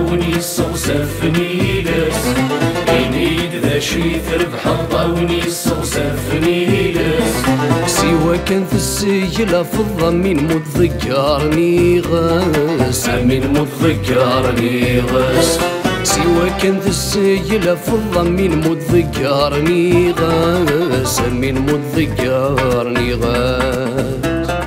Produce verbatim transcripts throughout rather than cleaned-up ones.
الطاوني صوصفني لس إنيد ذا شي تربح الطاوني صوصفني لس سوا كان في السجلة فضة من متذكرني غاس من متذكرني غاس سوا كان في السجلة فضة من متذكرني غاس من متذكرني غاس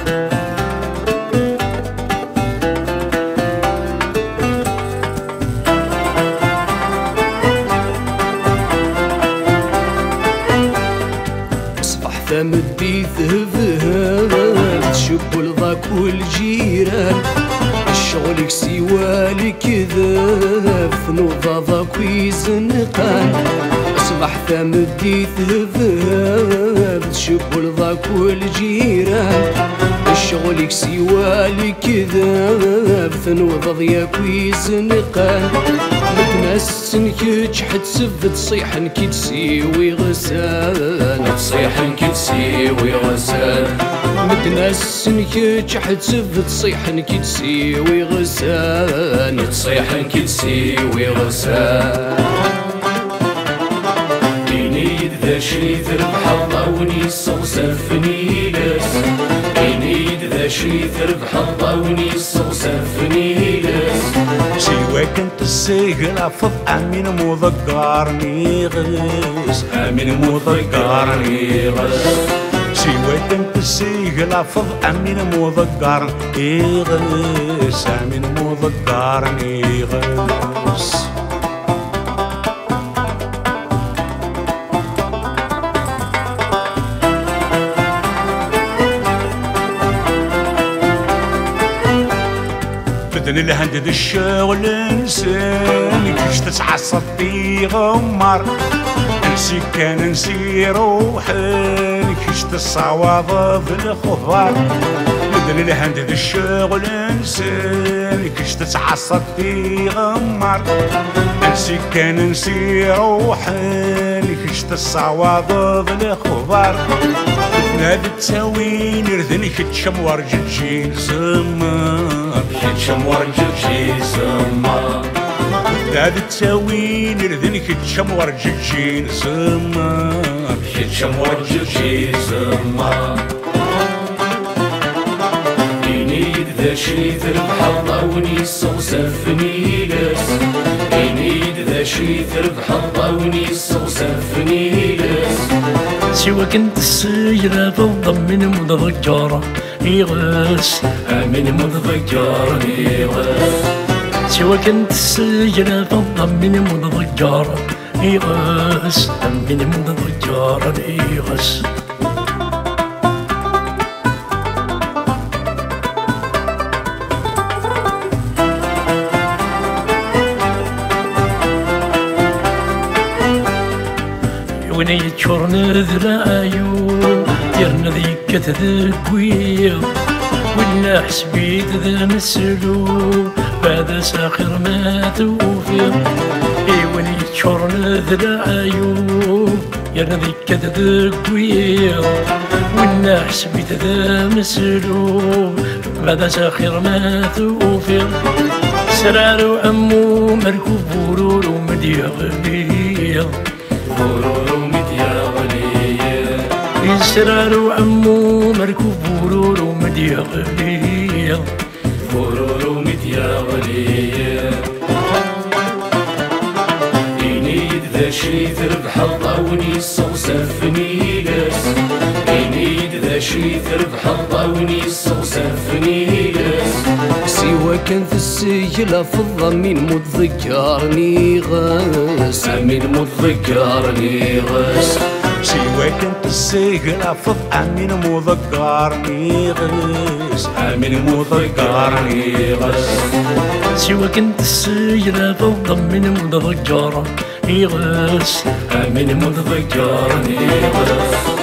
مدي ذهب تشب لضاك والجيران الشغلك سوالك ذهب فنوضا ضاك ويزنقان أصبح ثمدي ذهب تشب لضاك والجيران الشغلك سوالك ذهب فنوضا ضياك ويزنقان متنسن كيتش حد سب تصيح نكي تسيوي غسان تصيح نكي تسيوي غسان متنسن كيتش حد سب تصيح نكي تسيوي غسان تصيح نكي تسيوي غسان إنيد ذا شي تربح الطاوني صوصفني لس إنيد ذا شي تربح الطاوني صوصفني لس سوا كنت السجل أفض أمين مذكرني غس أمين مذكرني غس سوا كنت السجل أفض أمين مذكرني غس أمين مذكرني غس بدن الهند الشغل انسان كيش تتعصب في غمر نسي كان نسي روحان كيش تصعوض بالخضر بدن الهند الشغل انسان كيش تتعصب في غمر نسي كان نسي روحان كيش تصعوض بالخضر نادي تساوين ردني كتشم ورجتشين زمان كتشم ورجتشين زمان نادي تساوين ردني كتشم ورجتشين زمان كتشم ورجتشين زمان إنيد ذا شي تربح الطاوني صوصفني لس إنيد ذا شي تربح الطاوني صوصفني لس سوا كنت السجلة فضة من متذكرة يغس من متذكرة يغس سوا كنت السجلة فضة من متذكرة يغس من متذكرة يغس وني تشورن ذرايو يرن ذيك تذكوير ولا حسبيت ذا مسلو بعد ساخر ما توفير اي وني تشورن ذرايو يرن ذيك تذكوير ولا حسبيت ذا مسلو بعد ساخر ما توفير سرارو عمو مركوب ورورو مديغ ورورو مدياغلية يسرارو عمو مركوب ورورو مدياغلية ورورو مدياغلية إنيد ذا شي تربح الطاوني صوصفني لس إنيد ذا شي تربح الطاوني صوصفني لس سوا كان في السجلة فضة من متذكرني غاس من متذكرني غاس سوا كنت السجل أفض أمين مذكرني غس من متذكرني غاس سوا كنت السجلة فضة من متذكرة يغس من متذكرني غاس